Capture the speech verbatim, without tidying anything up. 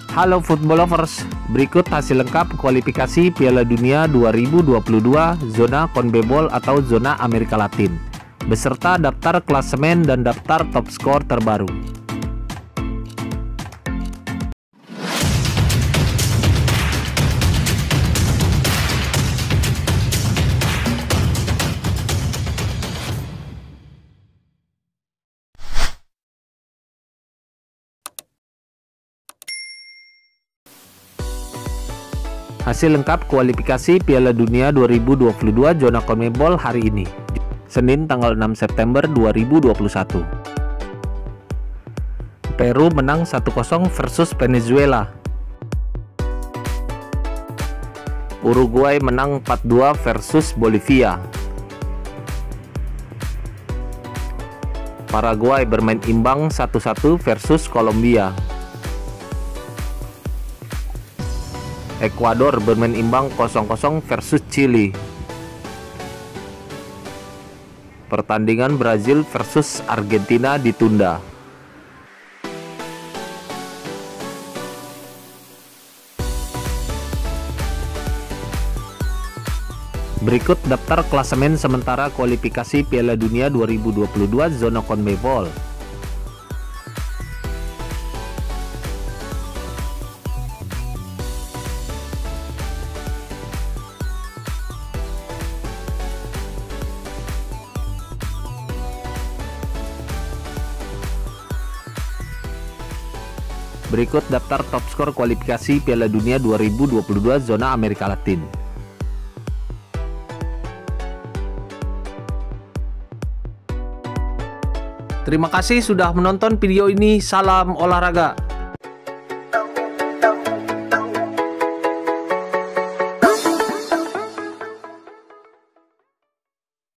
Halo football lovers, berikut hasil lengkap kualifikasi Piala Dunia dua ribu dua puluh dua zona CONMEBOL atau zona Amerika Latin, beserta daftar klasemen dan daftar top skor terbaru. Hasil lengkap kualifikasi Piala Dunia dua ribu dua puluh dua zona CONMEBOL hari ini, Senin tanggal enam September dua ribu dua puluh satu. Peru menang satu kosong versus Venezuela. Uruguay menang empat dua versus Bolivia. Paraguay bermain imbang satu satu versus Kolombia. Ekuador bermain imbang kosong kosong versus Chili. Pertandingan Brazil versus Argentina ditunda. Berikut daftar klasemen sementara kualifikasi Piala Dunia dua ribu dua puluh dua zona CONMEBOL. Berikut daftar top skor kualifikasi Piala Dunia dua ribu dua puluh dua zona Amerika Latin. Terima kasih sudah menonton video ini. Salam olahraga.